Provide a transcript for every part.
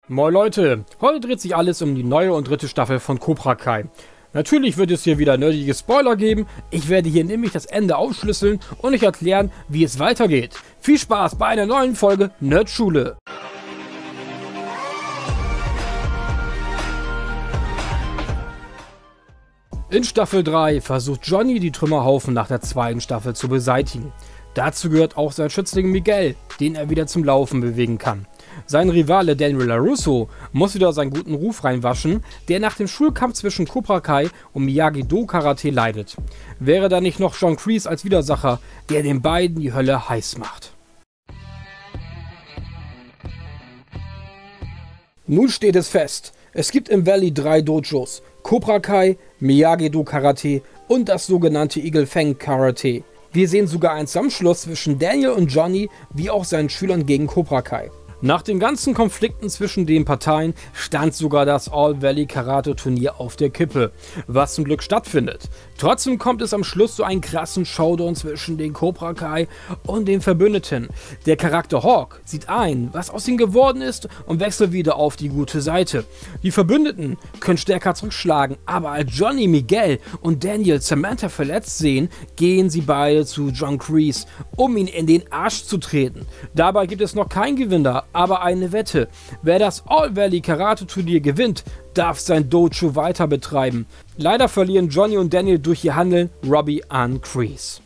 Moin Leute, heute dreht sich alles um die neue und dritte Staffel von Cobra Kai. Natürlich wird es hier wieder nerdige Spoiler geben, ich werde hier nämlich das Ende aufschlüsseln und euch erklären, wie es weitergeht. Viel Spaß bei einer neuen Folge Nerdschule! In Staffel 3 versucht Johnny die Trümmerhaufen nach der zweiten Staffel zu beseitigen. Dazu gehört auch sein Schützling Miguel, den er wieder zum Laufen bewegen kann. Sein Rivale Daniel LaRusso muss wieder seinen guten Ruf reinwaschen, der nach dem Schulkampf zwischen Cobra Kai und Miyagi-Do Karate leidet. Wäre da nicht noch John Kreese als Widersacher, der den beiden die Hölle heiß macht. Nun steht es fest, es gibt im Valley 3 Dojos, Cobra Kai, Miyagi-Do Karate und das sogenannte Eagle Fang Karate. Wir sehen sogar einen Zusammenschluss zwischen Daniel und Johnny, wie auch seinen Schülern gegen Cobra Kai. Nach den ganzen Konflikten zwischen den Parteien stand sogar das All-Valley Karate Turnier auf der Kippe, was zum Glück stattfindet. Trotzdem kommt es am Schluss zu einem krassen Showdown zwischen den Cobra Kai und den Verbündeten. Der Charakter Hawk sieht ein, was aus ihm geworden ist und wechselt wieder auf die gute Seite. Die Verbündeten können stärker zurückschlagen, aber als Johnny, Miguel und Daniel Samantha verletzt sehen, gehen sie beide zu John Kreese, um ihn in den Arsch zu treten. Dabei gibt es noch keinen Gewinner, aber eine Wette. Wer das All-Valley Karate Turnier gewinnt, darf sein Dojo weiter betreiben. Leider verlieren Johnny und Daniel durch ihr Handeln Robbie an Kreese.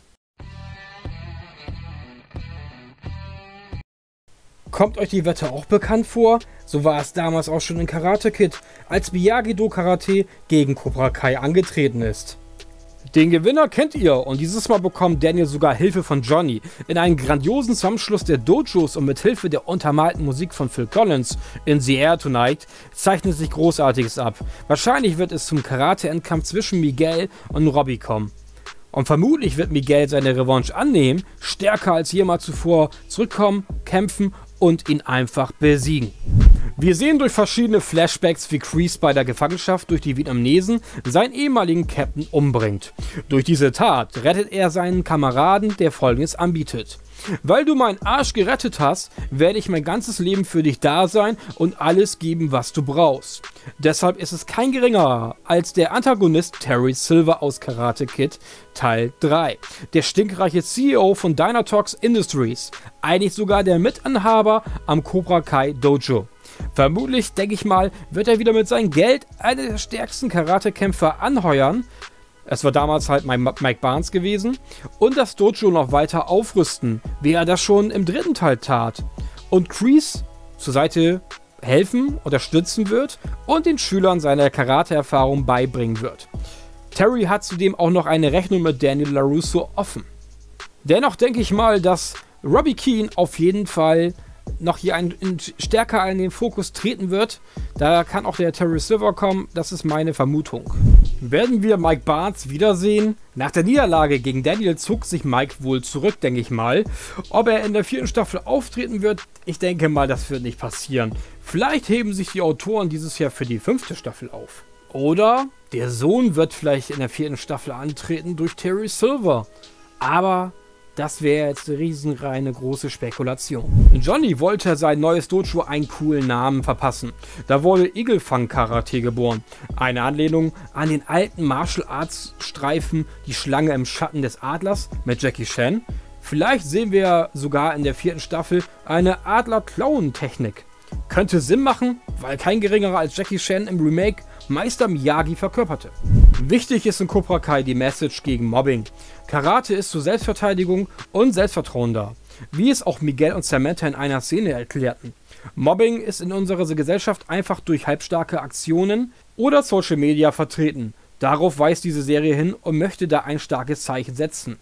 Kommt euch die Wette auch bekannt vor? So war es damals auch schon in Karate Kid, als Miyagi-Do Karate gegen Cobra Kai angetreten ist. Den Gewinner kennt ihr und dieses Mal bekommt Daniel sogar Hilfe von Johnny. In einem grandiosen Zusammenschluss der Dojos und mit Hilfe der untermalten Musik von Phil Collins in The Air Tonight zeichnet sich Großartiges ab. Wahrscheinlich wird es zum Karate-Endkampf zwischen Miguel und Robbie kommen. Und vermutlich wird Miguel seine Revanche annehmen, stärker als jemals zuvor zurückkommen, kämpfen und ihn einfach besiegen. Wir sehen durch verschiedene Flashbacks, wie Kreese bei der Gefangenschaft durch die Vietnamesen seinen ehemaligen Captain umbringt. Durch diese Tat rettet er seinen Kameraden, der Folgendes anbietet: Weil du meinen Arsch gerettet hast, werde ich mein ganzes Leben für dich da sein und alles geben, was du brauchst. Deshalb ist es kein geringerer als der Antagonist Terry Silver aus Karate Kid Teil 3. Der stinkreiche CEO von Dynatox Industries, eigentlich sogar der Mitinhaber am Cobra Kai Dojo. Vermutlich, denke ich mal, wird er wieder mit seinem Geld einen der stärksten Karatekämpfer anheuern. Es war damals halt Mike Barnes gewesen. Und das Dojo noch weiter aufrüsten, wie er das schon im dritten Teil tat. Und Kreese zur Seite helfen, unterstützen wird und den Schülern seine Karate-Erfahrung beibringen wird. Terry hat zudem auch noch eine Rechnung mit Daniel LaRusso offen. Dennoch denke ich mal, dass Robbie Keane auf jeden Fall noch hier stärker in den Fokus treten wird. Da kann auch der Terry Silver kommen, das ist meine Vermutung. Werden wir Mike Barnes wiedersehen? Nach der Niederlage gegen Daniel zog sich Mike wohl zurück, denke ich mal. Ob er in der 4. Staffel auftreten wird, ich denke mal, das wird nicht passieren. Vielleicht heben sich die Autoren dieses Jahr für die 5. Staffel auf. Oder der Sohn wird vielleicht in der 4. Staffel antreten durch Terry Silver. Aber das wäre jetzt eine riesenreine große Spekulation. Johnny wollte sein neues Dojo einen coolen Namen verpassen. Da wurde Eagle Fang Karate geboren. Eine Anlehnung an den alten Martial Arts Streifen Die Schlange im Schatten des Adlers mit Jackie Chan. Vielleicht sehen wir sogar in der 4. Staffel eine Adler-Klauen-Technik. Könnte Sinn machen, weil kein geringerer als Jackie Chan im Remake Meister Miyagi verkörperte. Wichtig ist in Cobra Kai die Message gegen Mobbing. Karate ist zur Selbstverteidigung und Selbstvertrauen da, wie es auch Miguel und Samantha in einer Szene erklärten. Mobbing ist in unserer Gesellschaft einfach durch halbstarke Aktionen oder Social Media vertreten. Darauf weist diese Serie hin und möchte da ein starkes Zeichen setzen.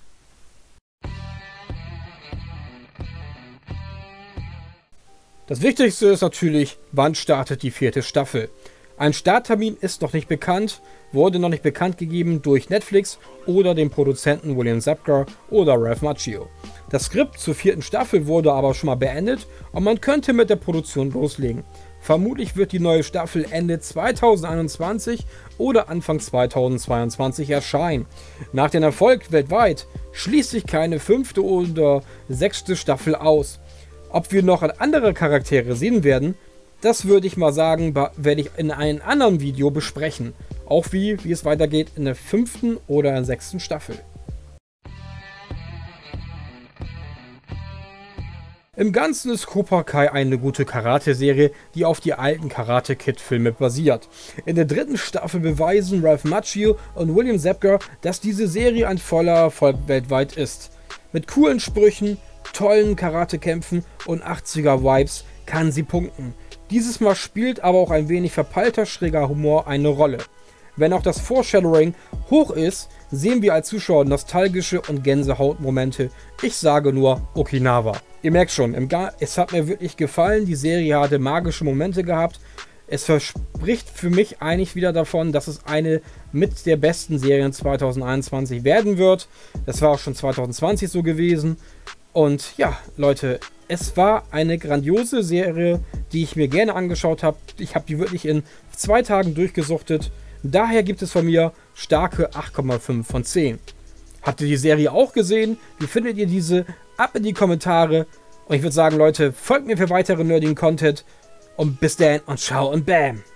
Das Wichtigste ist natürlich, wann startet die 4. Staffel. Ein Starttermin ist noch nicht bekannt, wurde noch nicht bekannt gegeben durch Netflix oder den Produzenten William Zabka oder Ralph Macchio. Das Skript zur 4. Staffel wurde aber schon mal beendet und man könnte mit der Produktion loslegen. Vermutlich wird die neue Staffel Ende 2021 oder Anfang 2022 erscheinen. Nach dem Erfolg weltweit schließt sich keine 5. oder 6. Staffel aus. Ob wir noch andere Charaktere sehen werden, Das würde ich mal sagen, werde ich in einem anderen Video besprechen. Auch wie es weitergeht in der 5. oder 6. Staffel. Im Ganzen ist Cobra Kai eine gute Karate-Serie, die auf die alten Karate-Kid-Filme basiert. In der 3. Staffel beweisen Ralph Macchio und William Zabka, dass diese Serie ein voller Erfolg weltweit ist. Mit coolen Sprüchen, tollen Karate-Kämpfen und 80er-Vibes kann sie punkten. Dieses Mal spielt aber auch ein wenig verpeilter, schräger Humor eine Rolle. Wenn auch das Foreshadowing hoch ist, sehen wir als Zuschauer nostalgische und Gänsehautmomente. Ich sage nur Okinawa. Ihr merkt schon, es hat mir wirklich gefallen, die Serie hatte magische Momente gehabt. Es verspricht für mich eigentlich wieder davon, dass es eine mit der besten Serien 2021 werden wird. Das war auch schon 2020 so gewesen. Und ja, Leute, es war eine grandiose Serie, die ich mir gerne angeschaut habe. Ich habe die wirklich in 2 Tagen durchgesuchtet. Daher gibt es von mir starke 8,5 von 10. Habt ihr die Serie auch gesehen? Wie findet ihr diese? Ab in die Kommentare. Und ich würde sagen, Leute, folgt mir für weiteren nerdigen Content. Und bis dann und ciao und bam.